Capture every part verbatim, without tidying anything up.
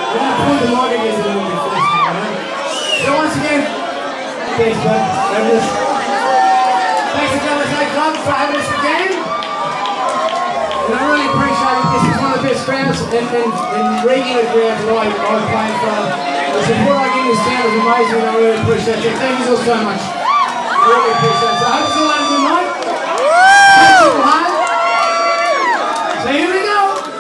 We're going to pull the mortgages a little bit first. So once again, thanks, bud. Fabulous. Thanks to L S A Club for having us again. And I really appreciate it. This is one of the best grounds and, and, and regular grounds that I, I've played from. The support I get in this town is amazing, and I really appreciate it. Thank you all so much. I really appreciate it. So I hope it's all had a good night. Thanks all hard. So here we go.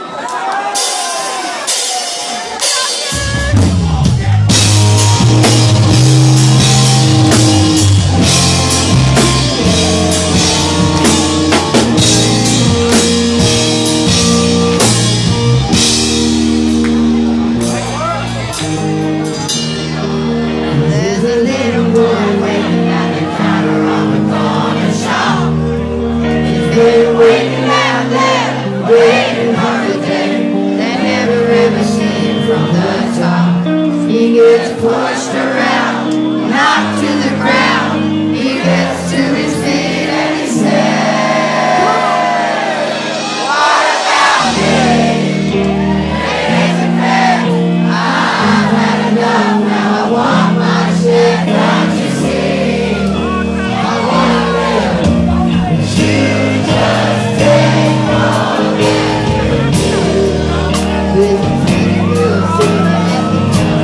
Waiting out there, waiting for the day they never ever seen from the top. He gets pushed around, knocked to the ground. He gets to his feet and he says, what about me? It isn't fair. I've had enough, now I want my share. Can't you see? I want to live. You just take all of it. This pretty girl singing at the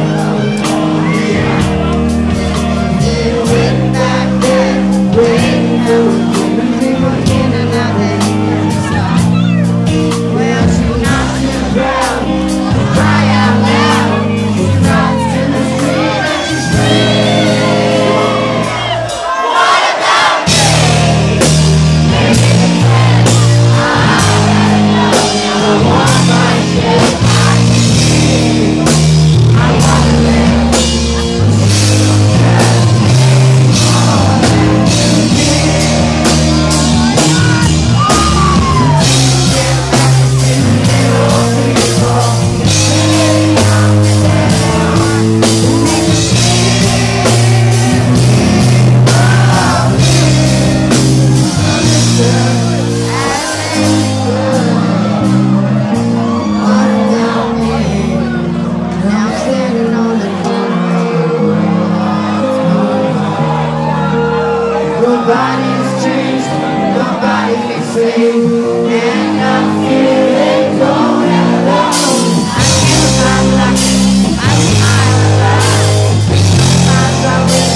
they're waiting back there, waiting out. People in and out, they can't stop. Well, she knocks to the ground, cry out loud. She runs to the street and she screams, what about me? Maybe the plan. I want my share. I can see. I want to live. Nobody's changed, nobody can save, and I'm feeling alone and alone. I feel I'm lucky, I smile alive. Sometimes I wish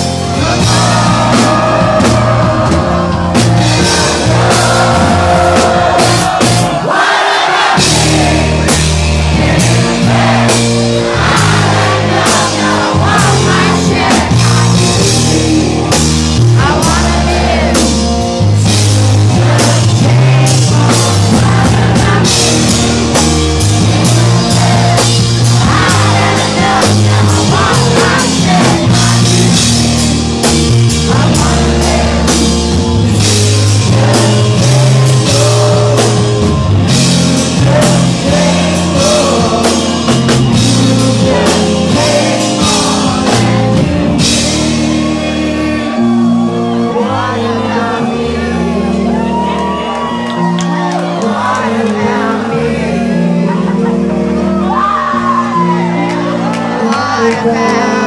what about me? Is it fair? I had enough, now I want my share. I can see, I wanna live. What about